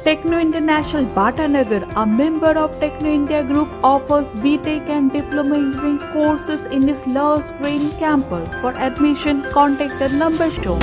Techno International Bhatanagar, a member of Techno India Group, offers BTech and Diploma Engineering courses in its Love Green campus. For admission, contact the number shown.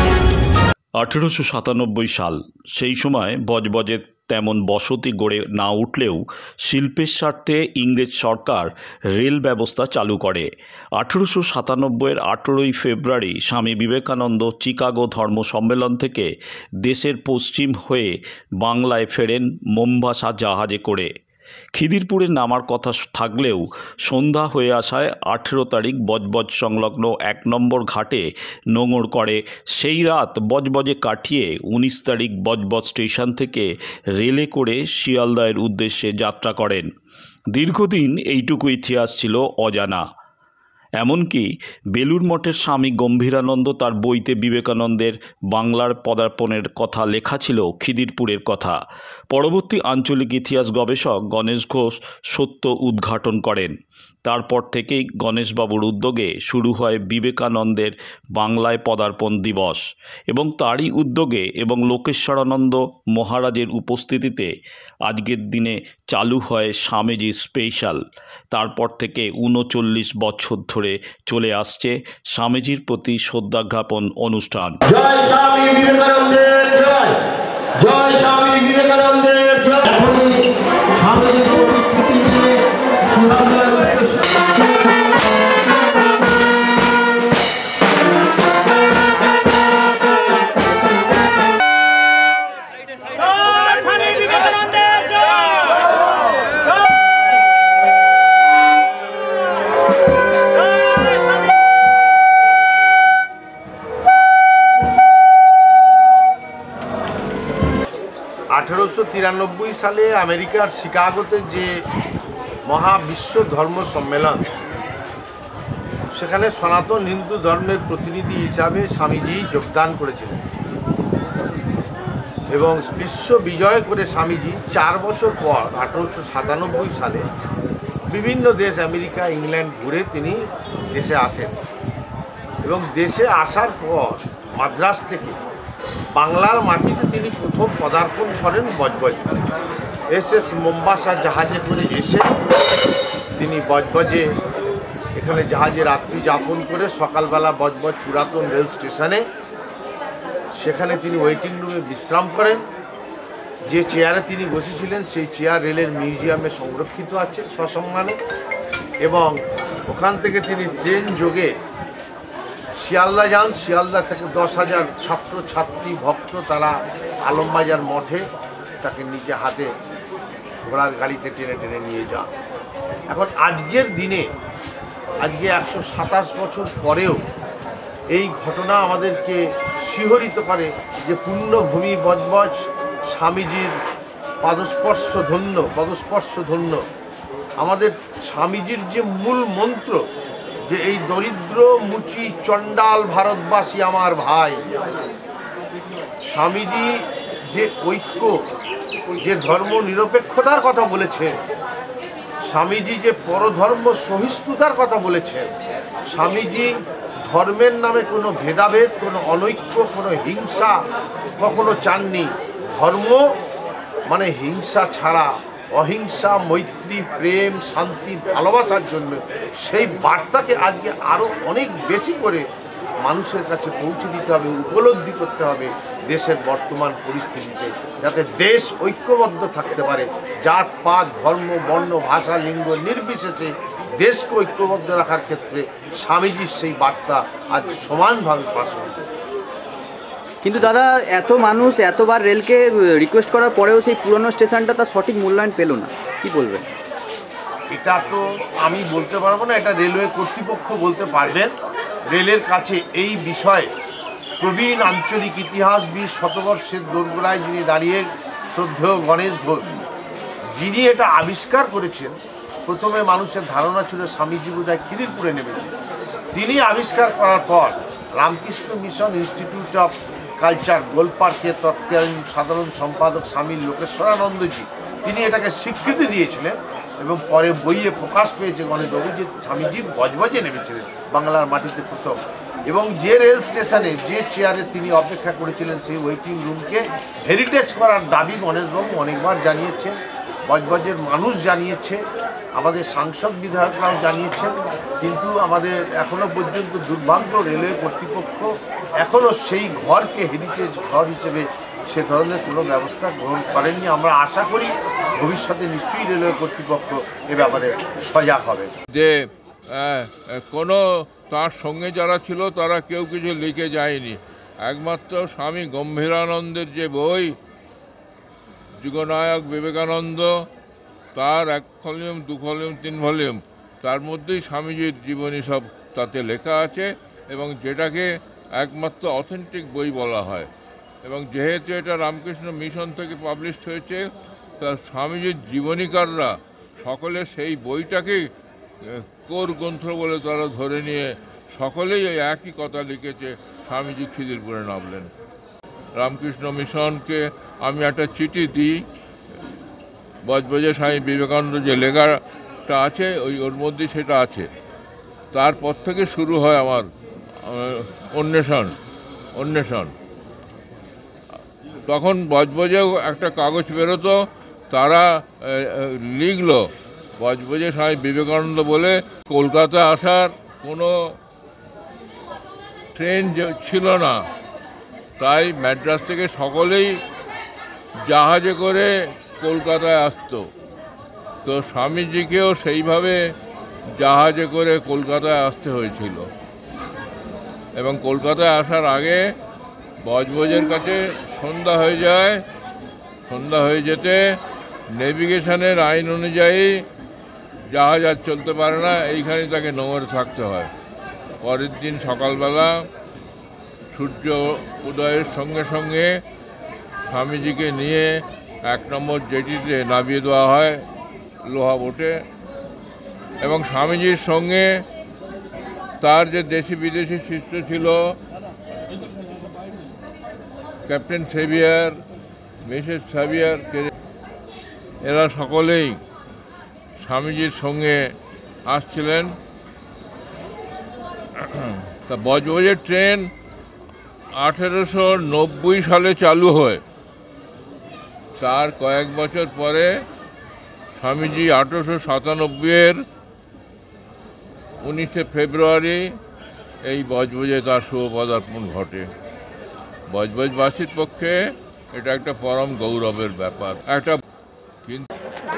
1897 সাল সেই সময় বজবজে তেমন বসতি গড়ে না উঠলেও শিল্পের স্বার্থে ইংরেজ সরকার রেল ব্যবস্থা চালু করে। 1897-এর 18 ফেব্রুয়ারি স্বামী বিবেকানন্দ চিকাগো ধর্ম সম্মেলন থেকে দেশের পশ্চিম হয়ে বাংলায় ফেরেন মোম্বাসা জাহাজে করে। খিদিরপুরে নামার কথা থাকলেও সন্ধ্যা হয়ে আসায় 18 তারিখ বজবজ সংলগ্ন 1 নম্বর ঘাটে নোঙর করে। সেই রাত বজবজে কাটিয়ে 19 তারিখ বজবজ স্টেশন থেকে রেলে করে শিয়ালদাহের উদ্দেশ্যে যাত্রা করেন। দীর্ঘদিন এইটুকু ইতিহাস ছিল অজানা। এমনকি বেলুড় মঠের স্বামী গম্ভীরানন্দ তার বইতে বিবেকানন্দের বাংলার পদার্পণের কথা লেখা ছিল খিদিরপুরের কথা। পরবর্তী আঞ্চলিক ইতিহাস গবেষক গণেশ ঘোষ সত্য উদ্ঘাটন করেন। তারপর থেকেই গণেশবাবুর উদ্যোগে শুরু হয় বিবেকানন্দের বাংলায় পদার্পণ দিবস এবং তারই উদ্যোগে এবং লোকেশ্বরানন্দ মহারাজের উপস্থিতিতে আজকের দিনে চালু হয় স্বামীজি স্পেশাল। তারপর থেকে 39 বছর ধরে চলে আসছে স্বামীজির প্রতি শ্রদ্ধা জ্ঞাপন অনুষ্ঠান। জয় স্বামী বিবেকানন্দের জয়, জয় স্বামী বিবেকানন্দের জয়। স্বামীজির প্রতিকৃতি নিয়ে সালে আমেরিকার শিকাগোতে যে মহাবিশ্ব ধর্ম সম্মেলন, সেখানে সনাতন হিন্দু ধর্মের প্রতিনিধি হিসাবে স্বামীজি যোগদান করেছিলেন এবং বিশ্ব বিজয় করে স্বামীজি 4 বছর পর 1897 সালে বিভিন্ন দেশ আমেরিকা ইংল্যান্ড ঘুরে তিনি দেশে আসেন এবং দেশে আসার পর মাদ্রাজ থেকে বাংলার মাটিতে তিনি প্রথম পদার্পণ করেন বজবজে। এসএস মোম্বাসা জাহাজে করে এসে তিনি বজবজে এখানে জাহাজে রাত্রি যাপন করে সকালবেলা বজবজ পুরাতন রেল স্টেশনে সেখানে তিনি ওয়েটিং রুমে বিশ্রাম করেন। যে চেয়ারে তিনি বসেছিলেন সেই চেয়ার রেলের মিউজিয়ামে সংরক্ষিত আছে সসম্মানে এবং ওখান থেকে তিনি ট্রেন যোগে শিয়ালদা যান। শিয়ালদা থেকে 10,000 ছাত্র ছাত্রী ভক্ত তারা আলমবাজার মঠে তাকে নিচে হাতে ঘোড়ার গাড়িতে টেনে টেনে নিয়ে যান। এখন আজকের দিনে আজকে 127 বছর পরেও এই ঘটনা আমাদেরকে শিহরিত করে যে পুণ্যভূমি বজবজ স্বামীজির পদস্পর্শ ধন্য। আমাদের স্বামীজির যে মূল মন্ত্র যে এই দরিদ্র মুচি চণ্ডাল ভারতবাসী আমার ভাই, স্বামীজি যে ঐক্য, যে ধর্ম নিরপেক্ষতার কথা বলেছেন, স্বামীজি যে পরধর্ম সহিষ্ণুতার কথা বলেছেন, স্বামীজি ধর্মের নামে কোনো ভেদাভেদ, কোনো অনৈক্য, কোনো হিংসা কখনো চাননি। ধর্ম মানে হিংসা ছাড়া অহিংসা, মৈত্রী, প্রেম, শান্তি, ভালোবাসার জন্য সেই বার্তাকে আজকে আরও অনেক বেশি করে মানুষের কাছে পৌঁছে দিতে হবে, উপলব্ধি করতে হবে দেশের বর্তমান পরিস্থিতিতে, যাতে দেশ ঐক্যবদ্ধ থাকতে পারে। জাত পাত ধর্ম বর্ণ ভাষা লিঙ্গ নির্বিশেষে দেশকে ঐক্যবদ্ধ রাখার ক্ষেত্রে স্বামীজির সেই বার্তা আজ সমানভাবে পাশ হচ্ছে। কিন্তু দাদা, এত মানুষ এতবার রেলকে রিকোয়েস্ট করার পরেও সেই পুরনো স্টেশনটা তার সঠিক মূল্যায়ন পেল না, কি বলবেন? এটা তো আমি বলতে পারবো না, এটা রেলওয়ে কর্তৃপক্ষ বলতে পারবেন। রেলের কাছে এই বিষয়ে প্রবীণ আঞ্চলিক ইতিহাসবিদ, শতবর্ষের দোরগোড়ায় যিনি দাঁড়িয়ে শ্রদ্ধেয় গণেশ ঘোষ, যিনি এটা আবিষ্কার করেছেন। প্রথমে মানুষের ধারণা ছিল স্বামীজি বোধহয় খিদিরপুরে নেমেছেন। তিনি আবিষ্কার করার পর Ramakrishna mission institute of culture গোলপার্কের তৎকালীন সাধারণ সম্পাদক স্বামী লোকেশ্বরানন্দজি তিনি এটাকে স্বীকৃতি দিয়েছিলেন এবং পরে বইয়ে প্রকাশ পেয়েছে গণেশবাবু যে স্বামীজি বজবজে নেমেছিলেন বাংলার মাটিতে প্রথম। এবং যে রেল স্টেশনে যে চেয়ারে তিনি অপেক্ষা করেছিলেন সেই ওয়েটিং রুমকে হেরিটেজ করার দাবি গণেশবাবু অনেকবার জানিয়েছেন, বজবজের মানুষ জানিয়েছে, আমাদের সাংসদ বিধায়করাও জানিয়েছেন, কিন্তু আমাদের এখনও পর্যন্ত দুর্ভাগ্য রেলওয়ে কর্তৃপক্ষ এখনও সেই ঘরকে হেরিটেজ ঘর হিসেবে সে ধরনের কোনো ব্যবস্থা গ্রহণ করেননি। আমরা আশা করি ভবিষ্যতে নিশ্চয়ই রেলওয়ে কর্তৃপক্ষ এ ব্যাপারে সজাগ হবে। যে কোনো তার সঙ্গে যারা ছিল তারা কেউ কিছু লিখে যায়নি, একমাত্র স্বামী গম্ভীরানন্দের যে বই যুগনায়ক বিবেকানন্দ, তার 1 ভলিউম 2 ভলিউম 3 ভলিউম, তার মধ্যেই স্বামীজির জীবনী সব তাতে লেখা আছে এবং যেটাকে একমাত্র অথেন্টিক বই বলা হয়। এবং যেহেতু এটা রামকৃষ্ণ মিশন থেকে পাবলিশ হয়েছে, তা স্বামীজির জীবনীকাররা সকলে সেই বইটাকেই কোর গ্রন্থ বলে তারা ধরে নিয়ে সকলেই একই কথা লিখেছে, স্বামীজি খিদিরপুরে নামলেন। রামকৃষ্ণ মিশনকে আমি একটা চিঠি দিই, বজবজে স্বামী বিবেকানন্দ যে লেখাটা আছে ওর মধ্যে সেটা আছে। তারপর থেকে শুরু হয় আমার অন্বেষণ। তখন বজবজেও একটা কাগজ বেরোতো, তারা লিখলো বজবজে স্বামী বিবেকানন্দ বলে কলকাতা আসার কোনো ট্রেন ছিল না, তাই ম্যাড্রাস থেকে সকলেই জাহাজে করে কলকাতায় আসতো। তো স্বামীজিকেও সেইভাবে জাহাজে করে কলকাতায় আসতে হয়েছিল এবং কলকাতায় আসার আগে বজবজের কাছে সন্ধ্যা হয়ে যায়। সন্ধ্যা হয়ে যেতে নেভিগেশনের আইন অনুযায়ী জাহাজ আর চলতে পারে না, এইখানে তাকে নোঙরে থাকতে হয়। পরের দিন সকালবেলা সূর্য উদয়ের সঙ্গে সঙ্গে স্বামীজিকে নিয়ে 1 নম্বর জেটিতে নামিয়ে দেওয়া হয় লোহা বোটে এবং স্বামীজির সঙ্গে তার যে দেশি বিদেশি শিষ্য ছিল, ক্যাপ্টেন সেভিয়ার, মিসেস সেভিয়ার, এরা সকলেই স্বামীজির সঙ্গে আসছিলেন। তা বজবজের ট্রেন 1890 সালে চালু হয়। তার কয়েক বছর পরে স্বামীজি 1897-এর 19শে ফেব্রুয়ারি এই বজবজে তার শুভ পদার্পণ ঘটে। বজবজবাসীর পক্ষে এটা একটা পরম গৌরবের ব্যাপার। একটা কিন্তু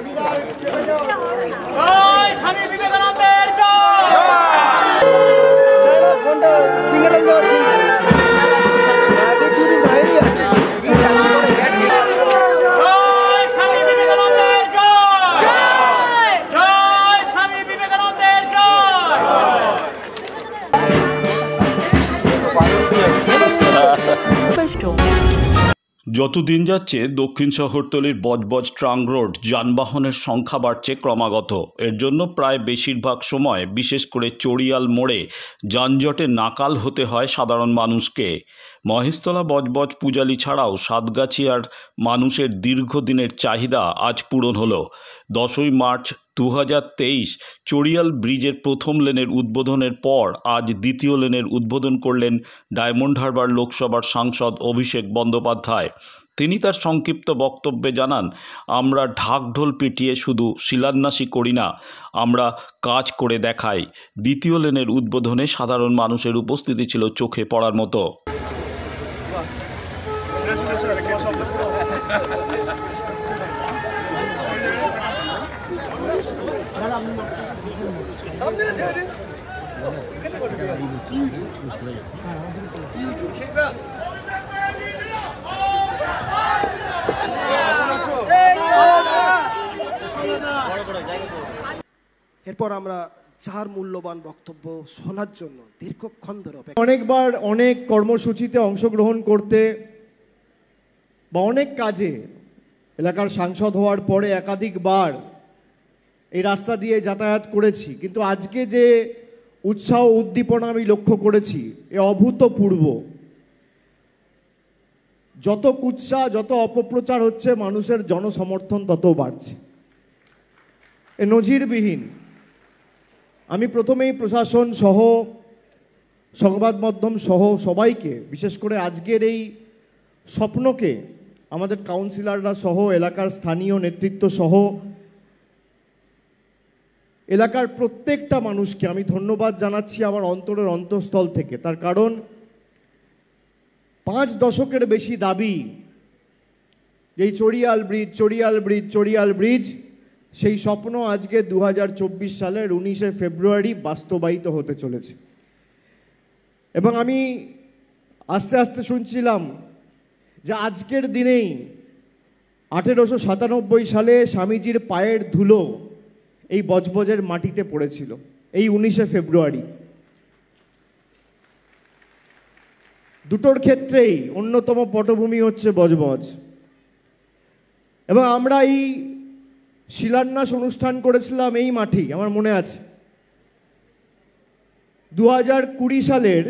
যত দিন যাচ্ছে দক্ষিণ শহরতলির বজবজ ট্রাঙ্ক রোড যানবাহনের সংখ্যা বাড়ছে ক্রমাগত। এর জন্য প্রায় বেশিরভাগ সময়, বিশেষ করে চড়িয়াল মোড়ে, যানজটে নাকাল হতে হয় সাধারণ মানুষকে। মহেশতলা বজবজ পূজালি ছাড়াও সাতগাছিয়ার মানুষের দীর্ঘদিনের চাহিদা আজ পূরণ হলো। 10ই মার্চ 2023 চড়িয়াল ব্রিজের প্রথম লেনের উদ্বোধনের পর আজ দ্বিতীয় লেনের উদ্বোধন করলেন ডায়মন্ড হারবার লোকসভার সাংসদ অভিষেক বন্দ্যোপাধ্যায়। তিনি তার সংক্ষিপ্ত বক্তব্যে জানান, আমরা ঢাকঢোল পিটিয়ে শুধু শিলান্যাসই করি না, আমরা কাজ করে দেখাই। দ্বিতীয় লেনের উদ্বোধনে সাধারণ মানুষের উপস্থিতি ছিল চোখে পড়ার মতো। এরপর আমরা যার মূল্যবান বক্তব্য শোনার জন্য দীর্ঘক্ষণ ধরে অনেকবার অনেক কর্মসূচিতে অংশগ্রহণ করতে বা অনেক কাজে এলাকার সাংসদ হওয়ার পরে একাধিকবার এই রাস্তা দিয়ে যাতায়াত করেছি, কিন্তু আজকে যে উৎসাহ উদ্দীপনা আমি লক্ষ্য করেছি এ অভূতপূর্ব। যত কুৎসা, যত অপপ্রচার হচ্ছে, মানুষের জনসমর্থন তত বাড়ছে, এ নজিরবিহীন। আমি প্রথমেই প্রশাসন সহ সংবাদ মাধ্যম সহ সবাইকে, বিশেষ করে আজকের এই স্বপ্নকে আমাদের কাউন্সিলররা সহ এলাকার স্থানীয় নেতৃত্ব সহ এলাকার প্রত্যেকটা মানুষকে আমি ধন্যবাদ জানাচ্ছি আমার অন্তরের অন্তঃস্থল থেকে। তার কারণ 5 দশকের বেশি দাবি এই চড়িয়াল ব্রিজ সেই স্বপ্ন আজকে 2024 সালের 19শে ফেব্রুয়ারি বাস্তবায়িত হতে চলেছে। এবং আমি আস্তে আস্তে শুনছিলাম যে আজকের দিনেই 1897 সালে স্বামীজির পায়ের ধুলো এই বজবজের মাটিতে পড়েছিল, এই 19শে ফেব্রুয়ারি। দুটোর ক্ষেত্রেই অন্যতম পটভূমি হচ্ছে বজবজ। এবং আমরা এই শিলান্যাস অনুষ্ঠান করেছিলাম এই মাঠেই, আমার মনে আছে 2020 সালের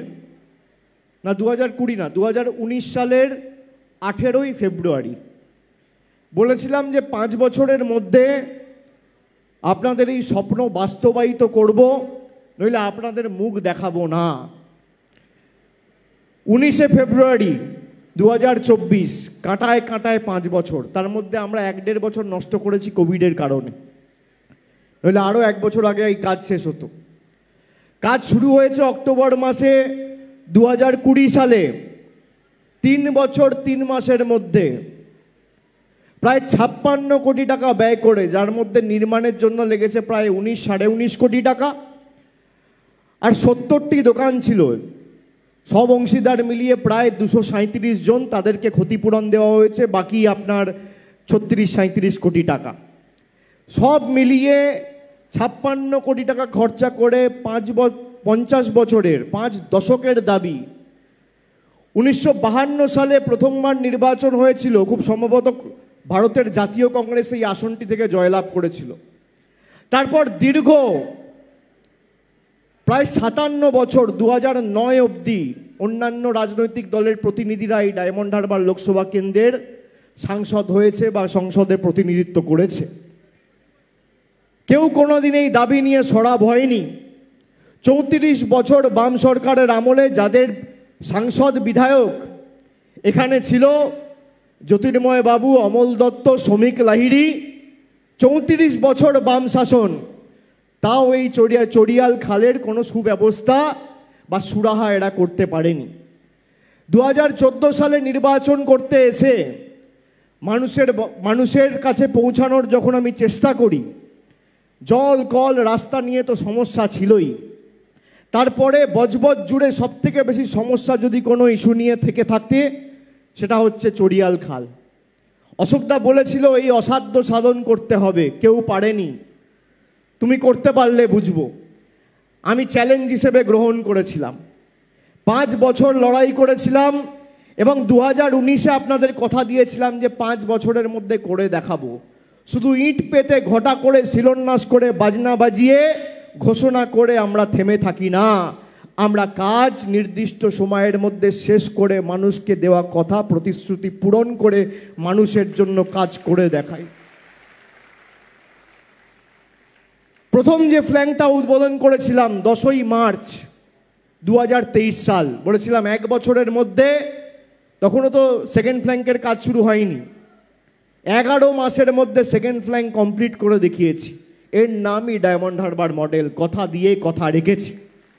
2019 সালের 18ই ফেব্রুয়ারি। বলেছিলাম যে 5 বছরের মধ্যে আপনাদের এই স্বপ্ন বাস্তবায়িত করব, নইলে আপনাদের মুখ দেখাবো না। 19শে ফেব্রুয়ারি 2024, কাঁটায় কাঁটায় 5 বছর। তার মধ্যে আমরা 1-1.5 বছর নষ্ট করেছি কোভিডের কারণে, নইলে আরও 1 বছর আগে এই কাজ শেষ হতো। কাজ শুরু হয়েছে অক্টোবর মাসে 2020 সালে। 3 বছর 3 মাসের মধ্যে প্রায় 56 কোটি টাকা ব্যয় করে, যার মধ্যে নির্মাণের জন্য লেগেছে প্রায় 19-19.5 কোটি টাকা। আর 70টি দোকান ছিল, সব অংশীদার মিলিয়ে প্রায় 237 জন, তাদেরকে ক্ষতিপূরণ দেওয়া হয়েছে বাকি আপনার 36-37 কোটি টাকা। সব মিলিয়ে 56 কোটি টাকা খরচা করে 50 বছরের 5 দশকের দাবি। 1952 সালে প্রথমবার নির্বাচন হয়েছিল, খুব সম্ভবত ভারতের জাতীয় কংগ্রেস এই আসনটি থেকে জয়লাভ করেছিল। তারপর দীর্ঘ প্রায় 57 বছর 2009 অবধি অন্যান্য রাজনৈতিক দলের প্রতিনিধিরা এই ডায়মন্ড হারবার লোকসভা কেন্দ্রের সাংসদ হয়েছে বা সংসদে প্রতিনিধিত্ব করেছে। কেউ কোনোদিন এই দাবি নিয়ে সরব হয়নি। 34 বছর বাম সরকারের আমলে যাদের সাংসদ বিধায়ক এখানে ছিল, জ্যোতির্ময় বাবু, অমল দত্ত, শ্রমিক লাহিড়ী, 34 বছর বাম শাসন, তাও এই চড়িয়াল খালের কোনো সুব্যবস্থা বা সুরাহা এরা করতে পারেনি। 2014 সালে নির্বাচন করতে এসে মানুষের কাছে পৌঁছানোর যখন আমি চেষ্টা করি, জল কল রাস্তা নিয়ে তো সমস্যা ছিলই, তারপরে বজবজ জুড়ে সবথেকে বেশি সমস্যা যদি কোনো ইস্যু নিয়ে থেকে থাকতে সেটা হচ্ছে চড়িয়াল খাল। অশোকদা বলেছিল এই অসাধ্য সাধন করতে হবে, কেউ পারেনি, তুমি করতে পারলে বুঝবো। আমি চ্যালেঞ্জ হিসেবে গ্রহণ করেছিলাম, 5 বছর লড়াই করেছিলাম এবং 2019-এ আপনাদের কথা দিয়েছিলাম যে 5 বছরের মধ্যে করে দেখাবো। শুধু ইট পেতে ঘটা করে শিলান্যাস করে বাজনা বাজিয়ে ঘোষণা করে আমরা থেমে থাকি না, আমরা কাজ নির্দিষ্ট সময়ের মধ্যে শেষ করে মানুষকে দেওয়া কথা প্রতিশ্রুতি পূরণ করে মানুষের জন্য কাজ করে দেখাই। প্রথম যে ফ্ল্যাংটা উদ্বোধন করেছিলাম 10ই মার্চ 2023 সাল, বলেছিলাম 1 বছরের মধ্যে, তখনও তো সেকেন্ড ফ্ল্যাঙ্কের কাজ শুরু হয়নি, 11 মাসের মধ্যে সেকেন্ড ফ্ল্যাঙ্ক কমপ্লিট করে দেখিয়েছি। এর নামই ডায়মন্ড হারবার মডেল, কথা দিয়ে কথা রেখেছি।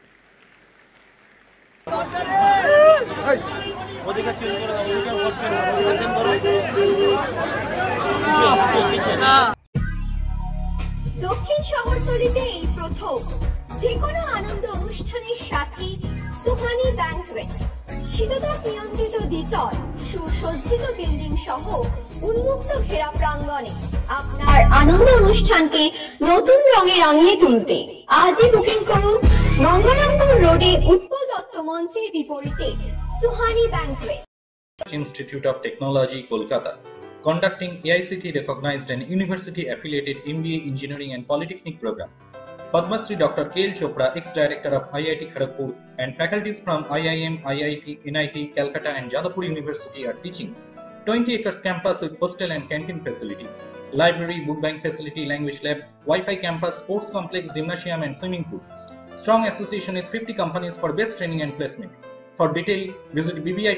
দক্ষিণ শহরতলিতে এই প্রথম যে কোনো আনন্দ অনুষ্ঠানের সাথে সুহানি ব্যাংকুয়েট, শীততাপ নিয়ন্ত্রিত দ্বিতল সুসজ্জিত বিল্ডিং সহ উন্মুক্ত ঘেরা প্রাঙ্গণে আপনার আনন্দ অনুষ্ঠানকে নতুন রঙে রাঙিয়ে তুলতে আজই বুকিং করুন গঙ্গারামপুর রোডে উৎপল দত্ত মঞ্চের বিপরীতে Suhani banquet. Institute of Technology, Kolkata, conducting AICTE recognized and university affiliated MBA Engineering and Polytechnic program. Padma Shri Dr. K.L. Chopra, ex-director of IIT Kharagpur, and faculties from IIM, IIT, NIT, Calcutta and Jadavpur University are teaching. 20 acres campus with hostel and canteen facility, library, book bank facility, language lab, Wi-Fi campus, sports complex, gymnasium and swimming pool. Strong association with 50 companies for best training and placement. For detail, visit BBIT.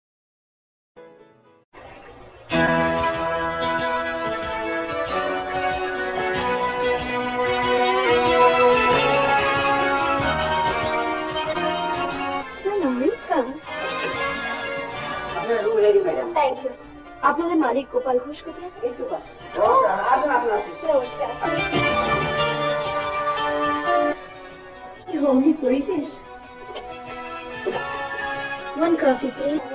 Thank you. আপনাদের মালিক গোপাল ঘোষ কোথায়? নমস্কার। Homely পরিবেশ। One coffee, please.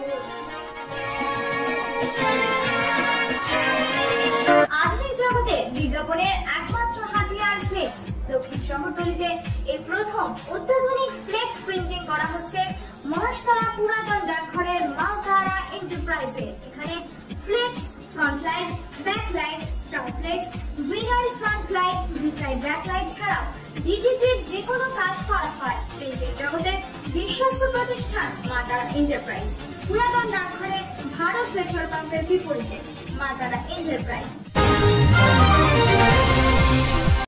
আধুনিক জগতে বিজ্ঞাপনের একমাত্র হাতিয়ার ফ্লেক্স। দক্ষিণ শহরতলিতে এই প্রথম অত্যাধুনিক ফ্লেক্স প্রিন্টিং করা হচ্ছে মহাশতলা পুরাতন ডাকঘরের মালতারা এন্টারপ্রাইজে। এখানে flex, front light, back light, star flex, winner front light, রিসাইড ব্যাক লাইট ছাড়াও ডিজিটির যে কোনো কাজ করা হয়। প্রিন্টিং জগতে বিশ্বস্ত প্রতিষ্ঠান মালতারা এন্টারপ্রাইজ। পুরাতন ডাকঘরে ভারত পেট্রোল পাম্পের বিপরীতে মালতারা এন্টারপ্রাইজ।